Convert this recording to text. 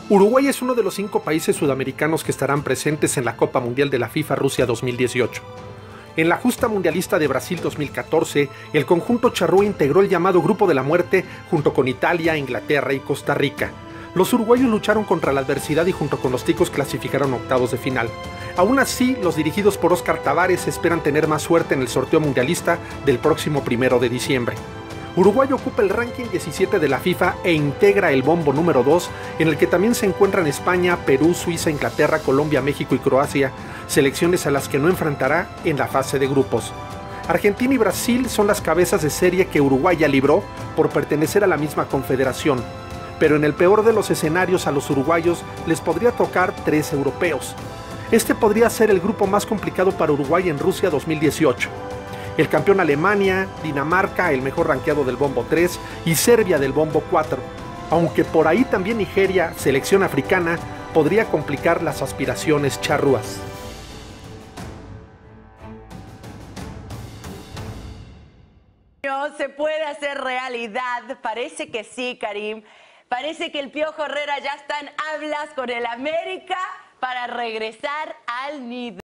Uruguay es uno de los 5 países sudamericanos que estarán presentes en la Copa Mundial de la FIFA Rusia 2018. En la justa mundialista de Brasil 2014, el conjunto charrúa integró el llamado Grupo de la Muerte junto con Italia, Inglaterra y Costa Rica. Los uruguayos lucharon contra la adversidad y junto con los ticos clasificaron a octavos de final. Aún así, los dirigidos por Óscar Tabares esperan tener más suerte en el sorteo mundialista del próximo 1 de diciembre. Uruguay ocupa el ranking 17 de la FIFA e integra el bombo número 2, en el que también se encuentran España, Perú, Suiza, Inglaterra, Colombia, México y Croacia, selecciones a las que no enfrentará en la fase de grupos. Argentina y Brasil son las cabezas de serie que Uruguay ya libró por pertenecer a la misma confederación, pero en el peor de los escenarios a los uruguayos les podría tocar 3 europeos. Este podría ser el grupo más complicado para Uruguay en Rusia 2018. El campeón Alemania, Dinamarca, el mejor rankeado del bombo 3 y Serbia del bombo 4. Aunque por ahí también Nigeria, selección africana, podría complicar las aspiraciones charrúas. No se puede hacer realidad. Parece que sí, Karim. Parece que el Piojo Herrera ya está en hablas con el América para regresar al nido.